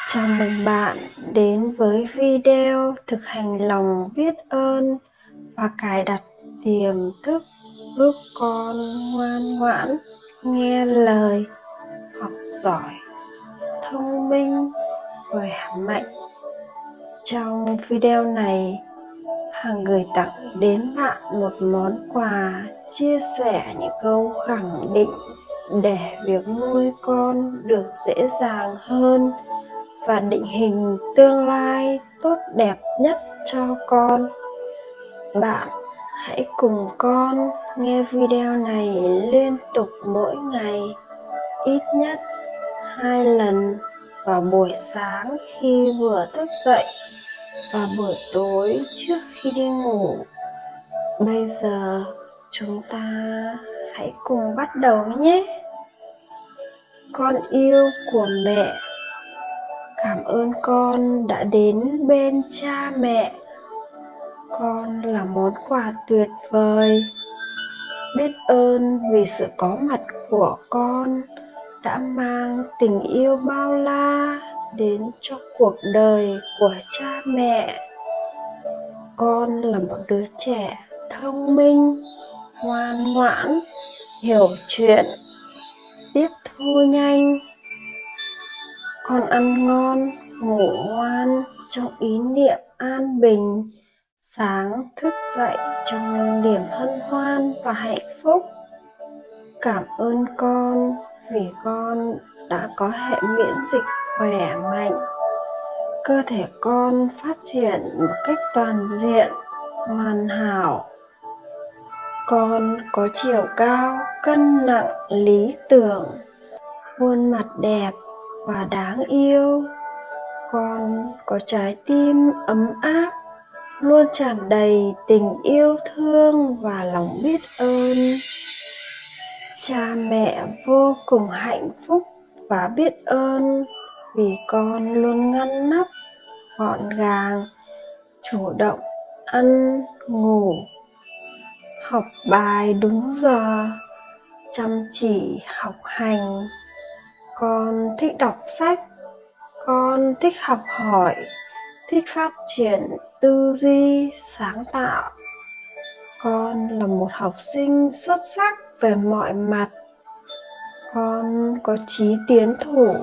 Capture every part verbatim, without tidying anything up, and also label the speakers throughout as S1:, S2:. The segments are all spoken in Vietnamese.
S1: Chào mừng bạn đến với video thực hành lòng biết ơn và cài đặt tiềm thức giúp con ngoan ngoãn, nghe lời, học giỏi, thông minh, khỏe mạnh. Trong video này, Hằng gửi tặng đến bạn một món quà chia sẻ những câu khẳng định để việc nuôi con được dễ dàng hơn và định hình tương lai tốt đẹp nhất cho con. Bạn hãy cùng con nghe video này liên tục mỗi ngày, ít nhất hai lần vào buổi sáng khi vừa thức dậy và buổi tối trước khi đi ngủ. Bây giờ chúng ta hãy cùng bắt đầu nhé. Con yêu của mẹ, cảm ơn con đã đến bên cha mẹ. Con là món quà tuyệt vời. Biết ơn vì sự có mặt của con đã mang tình yêu bao la đến cho cuộc đời của cha mẹ. Con là một đứa trẻ thông minh, ngoan ngoãn, hiểu chuyện, tiếp thu nhanh. Con ăn ngon, ngủ ngoan trong ý niệm an bình, sáng thức dậy trong niềm hân hoan và hạnh phúc. Cảm ơn con vì con đã có hệ miễn dịch khỏe mạnh. Cơ thể con phát triển một cách toàn diện, hoàn hảo. Con có chiều cao, cân nặng lý tưởng, khuôn mặt đẹp và đáng yêu. Con có trái tim ấm áp, luôn tràn đầy tình yêu thương và lòng biết ơn. Cha mẹ vô cùng hạnh phúc và biết ơn vì con luôn ngăn nắp, gọn gàng, chủ động ăn, ngủ, học bài đúng giờ, chăm chỉ học hành. Con thích đọc sách, con thích học hỏi, thích phát triển tư duy sáng tạo. Con là một học sinh xuất sắc về mọi mặt. Con có chí tiến thủ.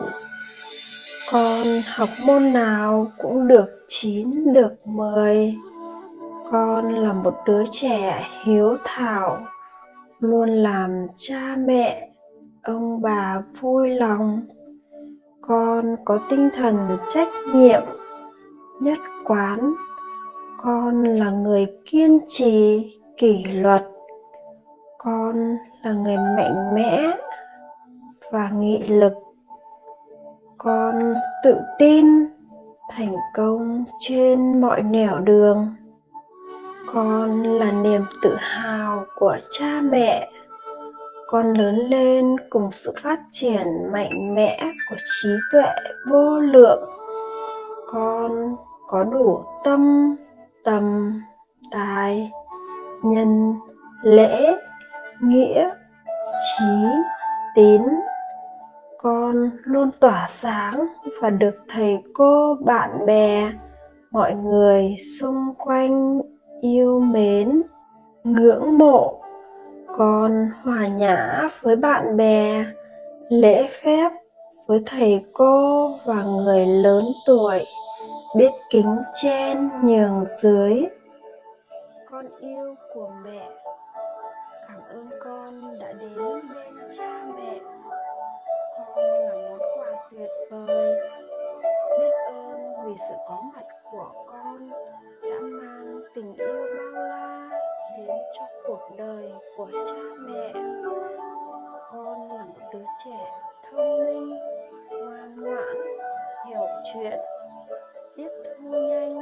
S1: Con học môn nào cũng được chín được mười. Con là một đứa trẻ hiếu thảo, luôn làm cha mẹ, ông bà vui lòng. Con có tinh thần trách nhiệm, nhất quán. Con là người kiên trì, kỷ luật. Con là người mạnh mẽ và nghị lực. Con tự tin, thành công trên mọi nẻo đường. Con là niềm tự hào của cha mẹ. Con lớn lên cùng sự phát triển mạnh mẽ của trí tuệ vô lượng. Con có đủ tâm, tầm, tài, nhân, lễ, nghĩa, trí, tín. Con luôn tỏa sáng và được thầy cô, bạn bè, mọi người xung quanh yêu mến, ngưỡng mộ. Con hòa nhã với bạn bè, lễ phép với thầy cô và người lớn tuổi, biết kính trên nhường dưới. Con yêu của mẹ, cảm ơn con đã đến bên cha mẹ. Con là món quà tuyệt vời. Biết ơn vì sự có mặt của con đã mang tình yêu bao la đến cho cuộc đời của cha mẹ. Con là một đứa trẻ thông minh, ngoan ngoãn, hiểu chuyện, tiếp thu nhanh.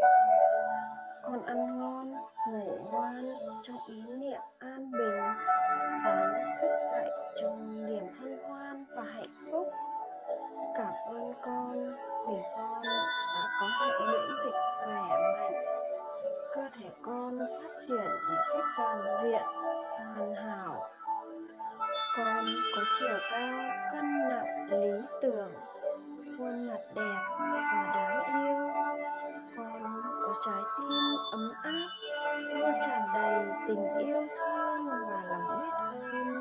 S1: Con ăn ngon, ngủ ngoan trong ý niệm an bình, sáng thức dậy trong niềm hân hoan và hạnh phúc. Cảm ơn con vì con đã có hệ miễn dịch khỏe mạnh. Cơ thể con phát triển một cách toàn diện, hoàn hảo. Con có chiều cao, cân nặng lý tưởng. khuôn mặt đẹp và đáng yêu. Con có trái tim ấm áp, luôn tràn đầy tình yêu thương và lòng biết ơn.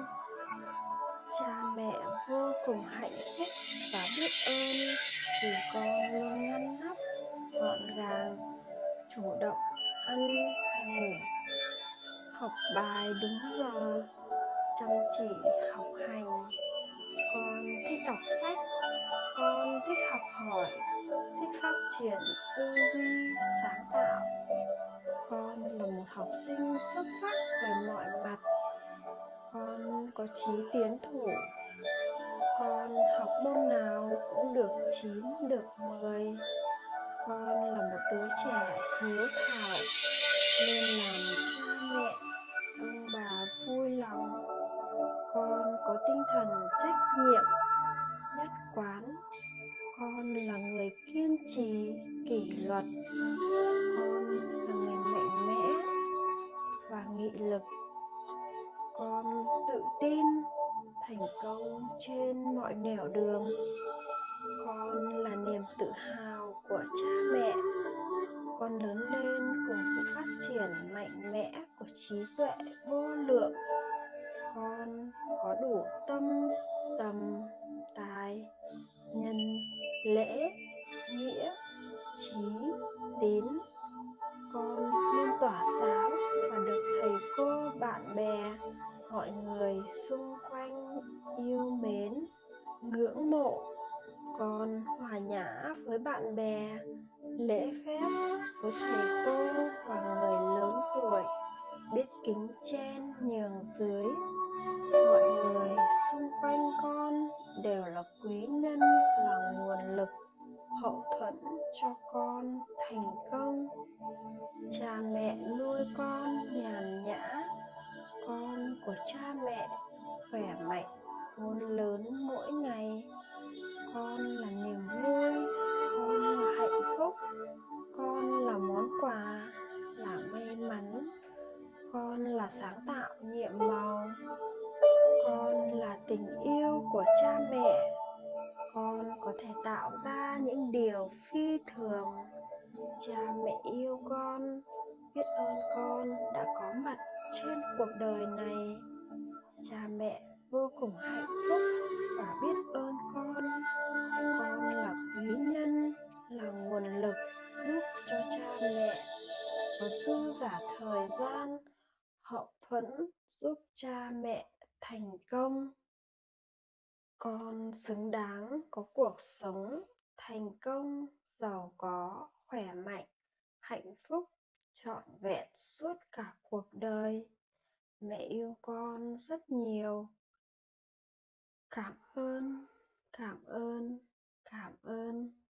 S1: Cha mẹ vô cùng hạnh phúc và biết ơn vì con luôn ngăn nắp, gọn gàng, chủ động ăn, ngủ, học bài đúng giờ, chăm chỉ học hành. Con thích đọc sách, con thích học hỏi, thích phát triển tư duy, sáng tạo. Con là một học sinh xuất sắc về mọi mặt. Con có chí tiến thủ. Con học môn nào cũng được chín được mười. Con là một đứa trẻ hiếu thảo, luôn làm cha mẹ, ông bà vui lòng. Con có tinh thần trách nhiệm, nhất quán. Con là người kiên trì, kỷ luật. Con là người mạnh mẽ và nghị lực. Con tự tin, thành công trên mọi nẻo đường. Con là niềm tự hào của cha mẹ. Con lớn lên cùng sự phát triển mạnh mẽ của trí tuệ vô lượng. Con có đủ tâm, tầm, tài, nhân, lễ, nghĩa, trí, tín. Con luôn tỏa sáng và được thầy cô, bạn bè, mọi người xung quanh yêu mến, ngưỡng mộ. Con hòa nhã với bạn bè, lễ phép với thầy cô và người lớn tuổi, biết kính trên nhường dưới. Mọi người xung quanh con đều là quý nhân, là nguồn lực hậu thuẫn cho con thành công. Cha mẹ nuôi con nhàn nhã. Con của cha mẹ khỏe mạnh, khôn lớn mỗi ngày. Con là niềm vui, con là hạnh phúc. Con là món quà, là may mắn. Con là sáng tạo nhiệm màu. Con là tình yêu của cha mẹ. Con có thể tạo ra những điều phi thường. Cha mẹ yêu con, biết ơn con đã có mặt trên cuộc đời này. Cha mẹ vô cùng hạnh phúc và biết ơn con. Con là quý nhân, là nguồn lực giúp cho cha mẹ có dư dả thời gian, hậu thuẫn giúp cha mẹ thành công. Con xứng đáng có cuộc sống thành công, giàu có, khỏe mạnh, hạnh phúc, trọn vẹn suốt cả cuộc đời. Mẹ yêu con rất nhiều. Cảm ơn, cảm ơn, cảm ơn.